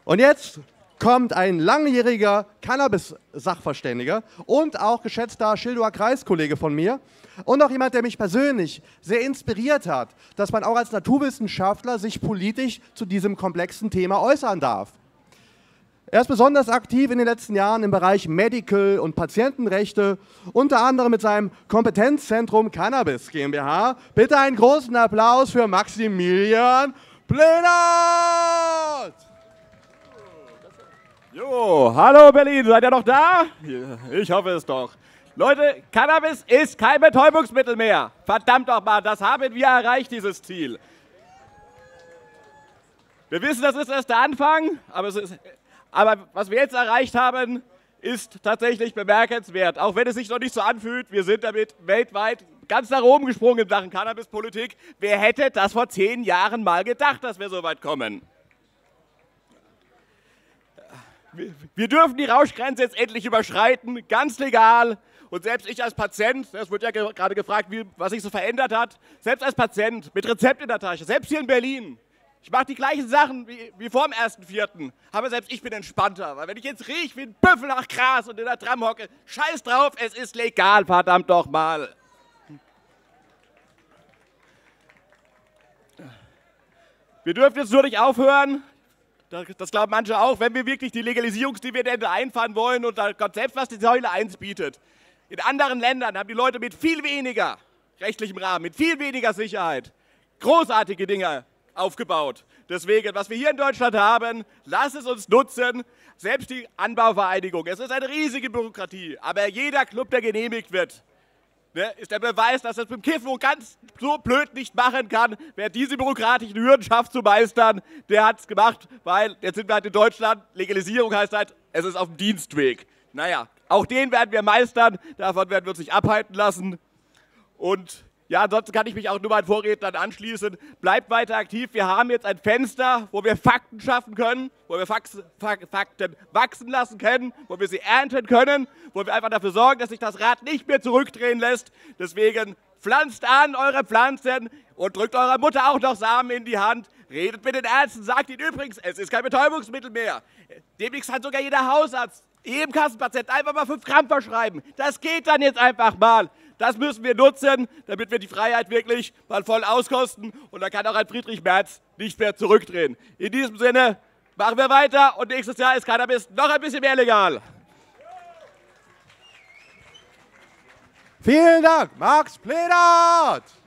Und jetzt kommt ein langjähriger Cannabis-Sachverständiger und auch geschätzter Schildower Kreiskollege von mir und auch jemand, der mich persönlich sehr inspiriert hat, dass man auch als Naturwissenschaftler sich politisch zu diesem komplexen Thema äußern darf. Er ist besonders aktiv in den letzten Jahren im Bereich Medical- und Patientenrechte, unter anderem mit seinem Kompetenzzentrum Cannabis GmbH. Bitte einen großen Applaus für Maximilian Plenert! Jo, hallo Berlin, seid ihr noch da? Ich hoffe es doch. Leute, Cannabis ist kein Betäubungsmittel mehr. Verdammt doch mal, das haben wir erreicht, dieses Ziel. Wir wissen, das ist erst der Anfang, aber was wir jetzt erreicht haben, ist tatsächlich bemerkenswert. Auch wenn es sich noch nicht so anfühlt, wir sind damit weltweit ganz nach oben gesprungen in Sachen Cannabispolitik. Wer hätte das vor 10 Jahren mal gedacht, dass wir so weit kommen? Wir dürfen die Rauschgrenze jetzt endlich überschreiten, ganz legal. Und selbst ich als Patient, es wird ja gerade gefragt, was sich so verändert hat, selbst als Patient mit Rezept in der Tasche, selbst hier in Berlin, ich mache die gleichen Sachen wie vor dem 1.4., aber selbst ich bin entspannter, weil wenn ich jetzt rieche wie ein Büffel nach Gras und in der Tram hocke, scheiß drauf, es ist legal, verdammt doch mal. Wir dürfen jetzt nur nicht aufhören. Das glauben manche auch, wenn wir wirklich die Legalisierungsdividende einfahren wollen und Gott selbst was die Säule 1 bietet. In anderen Ländern haben die Leute mit viel weniger rechtlichem Rahmen, mit viel weniger Sicherheit großartige Dinge aufgebaut. Deswegen, was wir hier in Deutschland haben, lasst es uns nutzen. Selbst die Anbauvereinigung, es ist eine riesige Bürokratie, aber jeder Club, der genehmigt wird, ist der Beweis, dass es mit dem Kiffen ganz so blöd nicht machen kann. Wer diese bürokratischen Hürden schafft zu meistern, der hat es gemacht, weil jetzt sind wir halt in Deutschland. Legalisierung heißt halt, es ist auf dem Dienstweg. Naja, auch den werden wir meistern, davon werden wir uns nicht abhalten lassen. Und ja, ansonsten kann ich mich auch nur meinen Vorrednern anschließen. Bleibt weiter aktiv. Wir haben jetzt ein Fenster, wo wir Fakten schaffen können, wo wir Fakten wachsen lassen können, wo wir sie ernten können, wo wir einfach dafür sorgen, dass sich das Rad nicht mehr zurückdrehen lässt. Deswegen pflanzt an eure Pflanzen und drückt eurer Mutter auch noch Samen in die Hand. Redet mit den Ärzten, sagt ihnen übrigens, es ist kein Betäubungsmittel mehr. Demnächst hat sogar jeder Hausarzt jedem Kassenpatienten einfach mal 5 Gramm verschreiben. Das geht dann jetzt einfach mal. Das müssen wir nutzen, damit wir die Freiheit wirklich mal voll auskosten. Und dann kann auch ein Friedrich Merz nicht mehr zurückdrehen. In diesem Sinne machen wir weiter und nächstes Jahr ist Cannabis noch ein bisschen mehr legal. Vielen Dank, Max Plenert!